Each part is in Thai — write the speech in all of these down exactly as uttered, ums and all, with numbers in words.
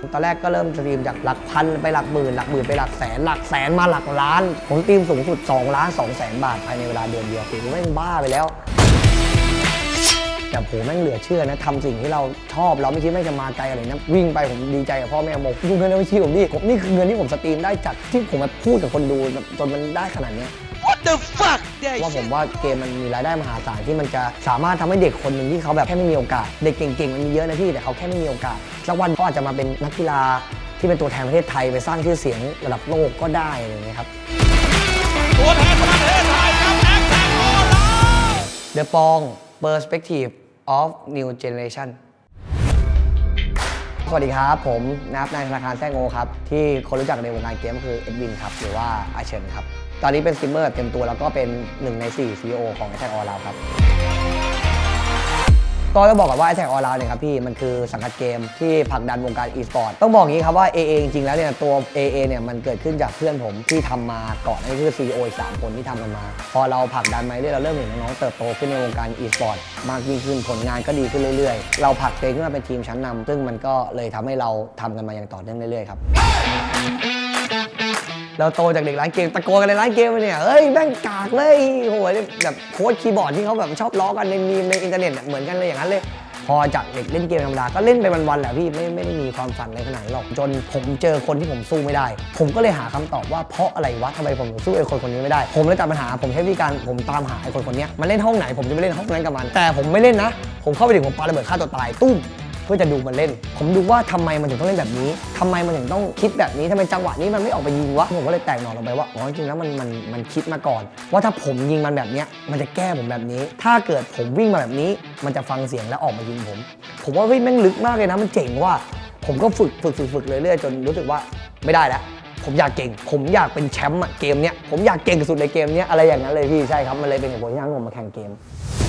ตอนแรกก็เริ่มสตรีมจากหลักพันไปหลักหมื่นหลักหมื่นไปหลักแสนหลักแสนมาหลักล้านผมสตรีมสูงสุดสองล้านสองแสนบาทภายในเวลาเดือนเดียวผมแม่งบ้าไปแล้วแต่ผมแม่งเหลือเชื่อนะทำสิ่งที่เราชอบเราไม่คิดไม่จะมาไกลอะไรนะวิ่งไปผมดีใจกับพ่อแม่บอกดูเงินในบัญชีผมดิผมนี่คือเงินที่ผมสตรีมได้จากที่ผมมาพูดกับคนดูจนมันได้ขนาดนี้ What the fuck ว่าผมว่าเกมมันมีรายได้มหาศาลที่มันจะสามารถทำให้เด็กคนหนึ่งที่เขาแบบแค่ไม่มีโอกาสเด็กเก่งๆมันมีเยอะนะพี่แต่เขาแค่ไม่มีโอกาสสักวันเขาอาจจะมาเป็นนักกีฬาที่เป็นตัวแทนประเทศไทยไปสร้างชื่อเสียงระดับโลกก็ได้อะไรอย่างเงี้ยครับตัวแทนประเทศไทยครับแอคแท็กออนไลน์ The Pong Perspective of New Generation สวัสดีครับผมนะครับนายธนาคารแซ่งโง่ครับที่คนรู้จักในวงการเกมก็คือเอ็ดวินครับหรือว่าอาเฉินครับตอนนี้เป็นสตรีมเมอร์เต็มตัวแล้วก็เป็นหนึ่งในสี่ ซี อี โอ ของ Attack All Round ครับก็ต้องบอกก่อนว่า Attack All Round เนี่ยครับพี่มันคือสังกัดเกมที่ผลักดันวงการ e-sport ต้องบอกอย่างนี้ครับว่า เอ เอ จริงๆแล้วเนี่ยตัว เอ เอ เนี่ยมันเกิดขึ้นจากเพื่อนผมที่ทำมาก่อนนั่นคือ ซี อี โอ อีกสามคนที่ทำกันมาพอเราผลักดันมาเรื่อยเราเริ่มเห็นน้องๆเติบโตขึ้นในวงการ e-sport มากยิ่งขึ้นผลงานก็ดีขึ้นเรื่อยๆเราผลักตัวเองขึ้นมาเป็นทีมชั้นนำซึ่งมันก็เลยทำให้เราทำกันมาอย่างต่อเนื่องเรื่อยๆครับเราโตจากเด็กร้านเกมตะโกนกันในร้านเกมเนี่ยเฮ้ยแม่งกากเลยโหแบบโค้ชคีย์บอร์ดที่เขาแบบชอบล้อกันในมีมในอินเทอร์เน็ตเหมือนกันเลยอย่างนั้นเลยพอจากเด็กเล่นเกมธรรมดาก็เล่นไปวันๆแหละพี่ไม่ไม่ได้มีความฝันในขนาดนั้นหรอกจนผมเจอคนที่ผมสู้ไม่ได้ผมก็เลยหาคำตอบว่าเพราะอะไรวะทำไมผมถึงสู้ไอ้คนคนนี้ไม่ได้ผมเลยตัดปัญหาผมใช้วิธีการผมตามหาไอ้คนคนนี้มันเล่นห้องไหนผมจะไปเล่นห้องนั้นกับมันแต่ผมไม่เล่นนะผมเข้าไปถึงผมปาระเบิดฆ่าตัวตายตุ้มเพื่อจะดูมันเล่นผมดูว่าทำไมมันถึงต้องเล่นแบบนี้ทำไมมันถึงต้องคิดแบบนี้ทำไมจังหวะนี้มันไม่ออกไปยิงวะผมก็เลยแตกหน่อลงไปว่าอ๋อจริงๆแล้วมันมันมันคิดมาก่อนว่าถ้าผมยิงมันแบบนี้มันจะแก้ผมแบบนี้ถ้าเกิดผมวิ่งมาแบบนี้มันจะฟังเสียงแล้วออกมายิงผมผมว่าเฮ้ยแม่งลึกมากเลยนะมันเจ๋งว่าผมก็ฝึกฝึกฝึกฝึกเรื่อยๆจนรู้สึกว่าไม่ได้แล้วผมอยากเก่งผมอยากเป็นแชมป์เกมเนี้ยผมอยากเก่งสุดในเกมเนี้ยอะไรอย่างนั้นเลยพี่ใช่ครับมันเลยเป็นเหตุผลที่ทำให้ผมมาแข่งเกม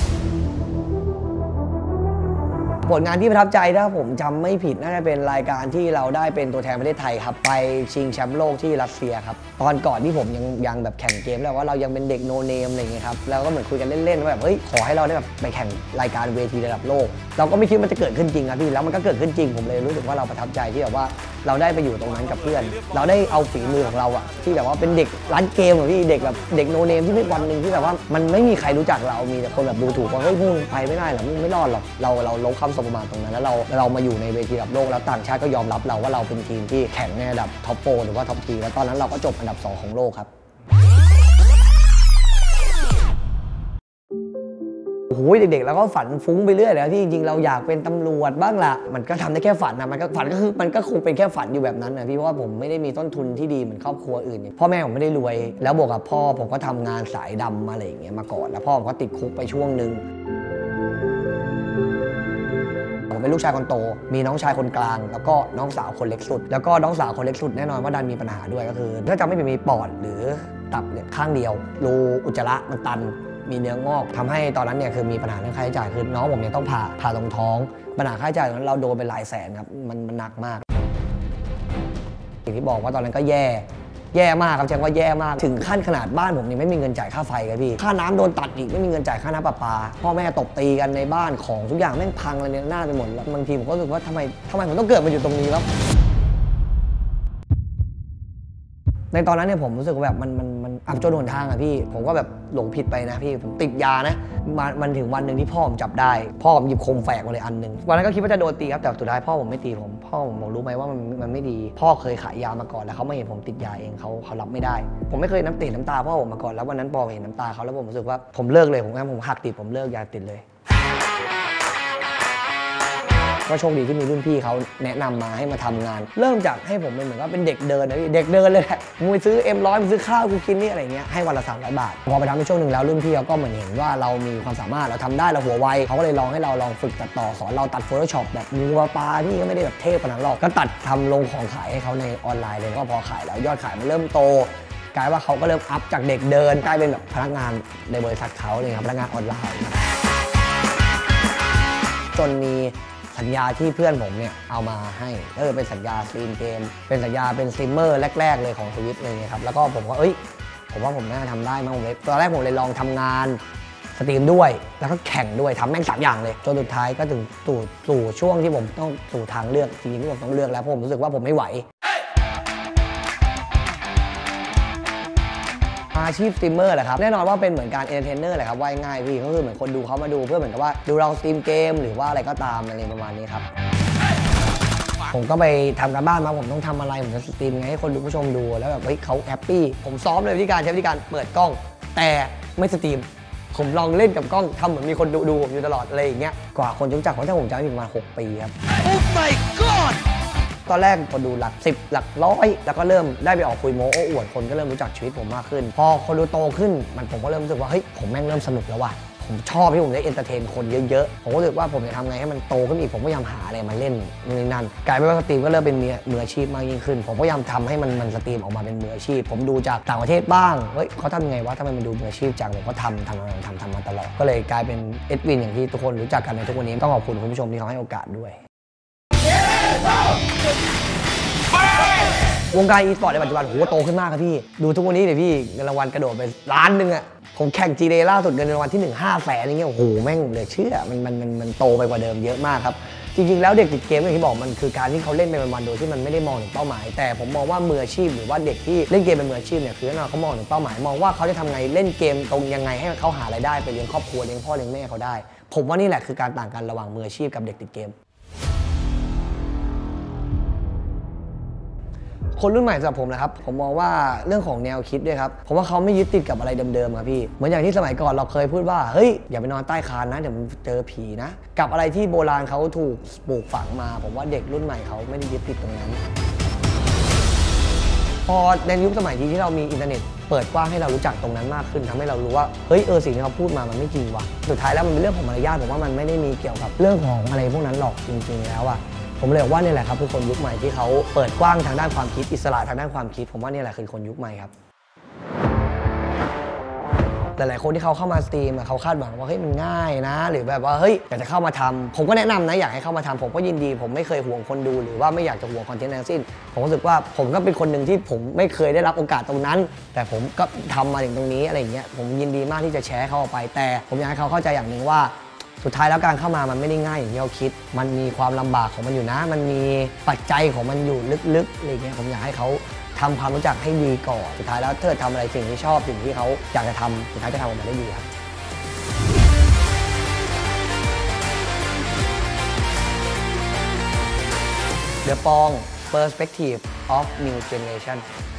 ผลงานที่ประทับใจถ้าผมจำไม่ผิดน่าจะเป็นรายการที่เราได้เป็นตัวแทนประเทศไทยครับไปชิงแชมป์โลกที่รัสเซียครับตอนก่อนที่ผมยังยังแบบแข่งเกมแล้วว่าเรายังเป็นเด็กโนเนมอะไรอย่างเงี้ยครับแล้วก็เหมือนคุยกันเล่นๆว่าแบบเฮ้ยขอให้เราได้แบบไปแข่งรายการเวทีระดับโลกเราก็ไม่คิดมันจะเกิดขึ้นจริงครับพี่แล้วมันก็เกิดขึ้นจริงผมเลยรู้สึกว่าเราประทับใจที่แบบว่าเราได้ไปอยู่ตรงนั้นกับเพื่อนเราได้เอาฝีมือของเราอะที่แบบว่าเป็นเด็กร้านเกมอะพี่เด็กแบบเด็กโนเนมที่ไม่วันหนึ่งที่แบบว่ามันไม่มีใครรู้จักเรามีแต่คนแบบดูถูกว่าเฮ้ยมึงไปไม่ได้หรอกมึงไม่รอดหรอกเราเราลบคำสบประมาทตรงนั้นแล้วเราเรามาอยู่ในเวทีระดับโลกแล้วต่างชาติก็ยอมรับเราว่าเราเป็นทีมที่แข่งในระดับท็อปโปรหรือว่าท็อปทีแล้วตอนนั้นเราก็จบอันดับสองของโลกครับโอ้โหเด็กๆแล้วก็ฝันฟุ้งไปเรื่อยแล้วที่จริงๆเราอยากเป็นตำรวจบ้างละมันก็ทำได้แค่ฝันนะมันก็ฝันก็คือมันก็คงเป็นแค่ฝันอยู่แบบนั้นนะพี่เพราะว่าผมไม่ได้มีต้นทุนที่ดีเหมือนครอบครัวอื่นพ่อแม่ผมไม่ได้รวยแล้วบวกกับพ่อผมก็ทำงานสายดำมาอะไรอย่างเงี้ยมาก่อนแล้วพ่อผมก็ติดคุกไปช่วงนึงผมเป็นลูกชายคนโตมีน้องชายคนกลางแล้วก็น้องสาวคนเล็กสุดแล้วก็น้องสาวคนเล็กสุดแน่นอนว่าดันมีปัญหาด้วยก็คือถ้าจำไม่ผิดมีปอดหรือตับเนี่ยข้างเดียวรูอุจจาระมันตันมีเนื้องอกทำให้ตอนนั้นเนี่ยคือมีปัญหาเรื่องค่าใช้จ่ายคือน้องผมเนี่ยต้องผ่าผ่าตรงท้องปัญหาค่าใช้จ่ายตอนนั้นเราโดนไปหลายแสนครับมันมันหนักมากอย่างที่บอกว่าตอนนั้นก็แย่แย่มากครับแจ้งว่าแย่มากถึงขั้นขนาดบ้านผมเนี่ยไม่มีเงินจ่ายค่าไฟครับพี่ค่าน้ำโดนตัดอีกไม่มีเงินจ่ายค่าน้ำประปาพ่อแม่ตบตีกันในบ้านของทุกอย่างแม่งพังเลยเนี่ยหน้าไปหมดแล้วบางทีผมก็รู้สึกว่าทำไมทำไมผมต้องเกิดมาอยู่ตรงนี้แล้วในตอนนั้นเนี่ยผมรู้สึกว่าแบบมันมันมันอับจนหนทางอะพี่ผมก็แบบหลงผิดไปนะพี่ผมติดยานะมันมันถึงวันหนึ่งที่พ่อผมจับได้พ่อผมหยิบคมแฝกมาเลยอันหนึ่งวันนั้นก็คิดว่าจะโดนตีครับแต่สุดท้ายพ่อผมไม่ตีผมพ่อผมบอกรู้ไหมว่ามันมันไม่ดีพ่อเคยขายยามาก่อนแล้วเขาไม่เห็นผมติดยาเองเขาเขารับไม่ได้ผมไม่เคยน้ำติดน้ำตาพ่อผมมาก่อนแล้ววันนั้นพอเห็นน้ำตาเขาแล้วผมรู้สึกว่าผมเลิกเลยผมงั้นผมหักติดผมเลิกยาติดเลยก็โชคดีที่มีรุ่นพี่เขาแนะนำมาให้มาทำงานเริ่มจากให้ผมเป็นเหมือนว่าเป็นเด็กเดินนะพี่เด็กเดินเลยแหละมึงไปซื้อเอ็มร้อยไปซื้อข้าวกูกินนี่อะไรเงี้ยให้วันละสามร้อยบาทพอไปทำในช่วงหนึ่งแล้วรุ่นพี่เขาก็เหมือนเห็นว่าเรามีความสามารถเราทำได้เราหัวไวเขาก็เลยลองให้เราลองฝึกตัดต่อสอนเราตัด Photoshop แบบมูปลาปลาที่ก็ไม่ได้แบบเทพขนาดนั้นหรอกก็ตัดทำลงของขายให้เขาในออนไลน์เลยก็พอขายแล้วยอดขายมันเริ่มโตกลายว่าเขาก็เริ่มอัพจากเด็กเดินกลายเป็นแบบพนักงานในบริษัทเขาเลยครับพนักงานออนไลน์จนมีสัญญาที่เพื่อนผมเนี่ยเอามาให้ก็คือเป็นสัญญาสตรีมเกมเป็นสัญญาเป็นสตรีมเมอร์แรกๆเลยของสวิตเลยครับแล้วก็ผมว่าเอ้ยผมว่าผมน่าจะทำได้มั้งผมเลยตอนแรกผมเลยลองทำงานสตรีมด้วยแล้วก็แข่งด้วยทำแม่งสามอย่างเลยจนสุดท้ายก็ถึงสู่สู่ช่วงที่ผมต้องสู่ทางเลือกจริงๆที่ผมต้องเลือกแล้วเพราะผมรู้สึกว่าผมไม่ไหวอาชีพสตรีมเมอร์แหละครับแน่นอนว่าเป็นเหมือนการเอนเตอร์เทนเนอร์แหละครับว่าง่ายพี่ก็คือเหมือนคนดูเขามาดูเพื่อเหมือนกับว่าดูเราสตรีมเกมหรือว่าอะไรก็ตามอะไรประมาณนี้ครับผมก็ไปทำการบ้านมาผมต้องทำอะไรผมจะสตรีมไงให้คนดูผู้ชมดูแล้วแบบเฮ้ยเขาแฮปปี้ผมซ้อมเลยวิธีการใช้วิธีการเปิดกล้องแต่ไม่สตรีมผมลองเล่นกับกล้องทำเหมือนมีคนดูดูผมอยู่ตลอดอะไรอย่างเงี้ยกว่าคนจะรู้จักผมถ้าผมจำไม่ผิดประมาณหกปีครับ Oh my god ตอนแรกคนดูหลักสิบหลักร้อยแล้วก็เริ่มได้ไปออกคุยโม้โอ้อวดคนก็เริ่มรู้จักชีวิตผมมากขึ้นพอคนดูโตขึ้นมันผมก็เริ่มรู้สึกว่าเฮ้ยผมแม่งเริ่มสนุกแล้วว่ะผมชอบที่ผมได้เอนเตอร์เทนคนเยอะๆผมก็รู้สึกว่าผมจะทำไงให้มันโตขึ้นอีกผมก็พยายามหาอะไรมาเล่นนี่นั่นกลายเป็นว่าสตรีมก็เริ่มเป็นมืออาชีพมากยิ่งขึ้นผมก็พยายามทำให้มันมันสตรีมออกมาเป็นมืออาชีพผมดูจากต่างประเทศบ้างเฮ้ยเขาทำยังไงวะทำไมมันดูมืออาชีพจังผมก็ทำทำทำทำมาตลอดก็เลยกลายเป็นเอ็ดวินอย่างที่ทุกคนรู้จักกันในทุกวันนี้ต้องขอบคุณคุณผู้ชมที่เขาให้โอกาสด้วยวงการอีสปอร์ตในปัจจุบันโหโตขึ้นมากครับพี่ดูทุกวันนี้เลยพี่เงินรางวัลกระโดดไปล้านหนึ่งอะผมแข่ง จี เดย์ ล่าสุดเงินรางวัลที่หนึ่ง ห้าแสนอย่างเงี้ยโอ้โหแม่งเหลือเชื่อมันมันมันมันโตไปกว่าเดิมเยอะมากครับจริงๆแล้วเด็กติดเกมอย่างที่บอกมันคือการที่เขาเล่นไปวันๆโดยที่มันไม่ได้มองถึงเป้าหมายแต่ผมมองว่ามืออาชีพหรือว่าเด็กที่เล่นเกมเป็นมืออาชีพเนี่ยคือเขามองถึงเป้าหมายมองว่าเขาจะทำไงเล่นเกมตรงยังไงให้เขาหารายได้ไปเลี้ยงครอบครัวเลี้ยงพ่อเลี้ยงแม่เขาได้ผมว่านี่แหละคือการต่างกันระหว่างมืออาชีพกับเด็กติดเกมคนรุ่นใหม่สำหรับผมนะครับผมมองว่าเรื่องของแนวคิดด้วยครับผมว่าเขาไม่ยึดติดกับอะไรเดิมๆครับพี่เหมือนอย่างที่สมัยก่อนเราเคยพูดว่าเฮ้ยอย่าไปนอนใต้คานนะเดี๋ยวมันเจอผีนะกับอะไรที่โบราณเขาถูกปลูกฝังมาผมว่าเด็กรุ่นใหม่เขาไม่ได้ยึดติดตรงนั้นพอในยุคสมัยที่เรามีอินเทอร์เน็ตเปิดกว้างให้เรารู้จักตรงนั้นมากขึ้นทำให้เรารู้ว่าเฮ้ยเออสิ่งที่เขาพูดมามันไม่จริงว่ะสุดท้ายแล้วมันเป็นเรื่องของมารยาทผมว่ามันไม่ได้มีเกี่ยวกับเรื่องของอะไรพวกนั้นหรอกจริงๆแล้วอะผมเลยบอกว่านี่แหละครับคือคนยุคใหม่ที่เขาเปิดกว้างทางด้านความคิดอิสระทางด้านความคิดผมว่านี่แหละคือคนยุคใหม่ครับหลายๆคนที่เขาเข้ามาสตรีมเขาคาดหวังว่าเฮ้ยมันง่ายนะหรือแบบว่าเฮ้ยอยากจะเข้ามาทำผมก็แนะนำนะอยากให้เข้ามาทำผมก็ยินดีผมไม่เคยห่วงคนดูหรือว่าไม่อยากจะห่วงคอนเทนต์ทั้งสิ้นผมรู้สึกว่าผมก็เป็นคนหนึ่งที่ผมไม่เคยได้รับโอกาสตรงนั้นแต่ผมก็ทำมาถึงตรงนี้อะไรอย่างเงี้ยผมยินดีมากที่จะแชร์เขาออกไปแต่ผมอยากให้เขาเข้าใจอย่างหนึ่งว่าสุดท้ายแล้วการเข้ามามันไม่ได้ง่ายอย่างที่เราคิดมันมีความลำบากของมันอยู่นะมันมีปัจจัยของมันอยู่ลึกๆอะไรเงี้ยผมอยากให้เขาทำความรู้จักให้ดีก่อนสุดท้ายแล้วถ้าทำอะไรสิ่งที่ชอบสิ่งที่เขาอยากจะทำสุดท้ายจะทำออกมาได้ดีครับ The Pong Perspective of New Generation